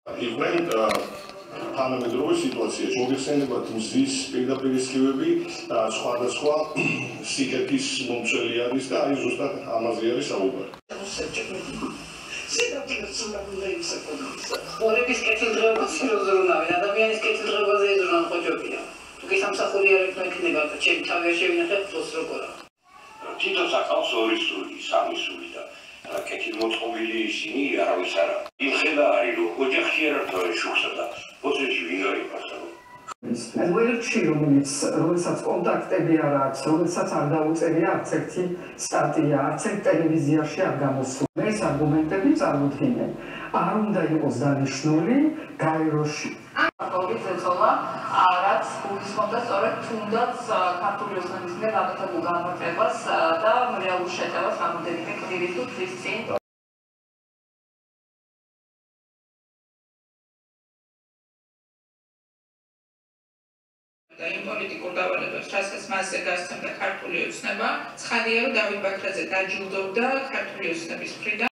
იყვნენ თანამედროვე სიტუაციაში მოიხსენებათ მზის პირდაპირ სხივები და სხვადასხვა სიკეთის მომცველი არის და აი ზუსტად ამაზე არის საუბარი. ორების კეთილდღეობას იზრუნავენ, ადამიანის კეთილდღეობაზე იზრუნავენ ხოჭობია. თუ კი სამსახური არ ექნება, ჩემი თავი არ შევინახე ფლოს როგორა. თითოს აკავს ორი სული, სამი სული და კეთილმოწყობილი ისინი არავის არა. იმხედა არის, რომ ოჯახში არ ართავენ შუქსა და პოზიციაში ვინ გაიფასა. ველში რომელსაც კონტაქტები არ აქვს, რომელსაც არ დაუწერია არც ერთი სტატია, არც ერთ ტელევიზიაში არ გამოსულა. ეს არგუმენტები წარმოდგენენ. არ უნდა იყოს დანიშნული გაეროში. COVID ზეწოლა, რაც გულისხმობდა სწორედ თუნდაც ქართული ოცნების მიერ გაკეთებულ განმარტებას და რეალურ შეტევას რამოდენიმე კვირის თუ თვის წინ. იმ პოლიტიკურ დავალებებს, რასაც მასზე გასცემდა ქართული ოცნება, ცხადია, რომ დავით ბაქრაძე დაჯილდოვდა ქართული ოცნების მხრიდან.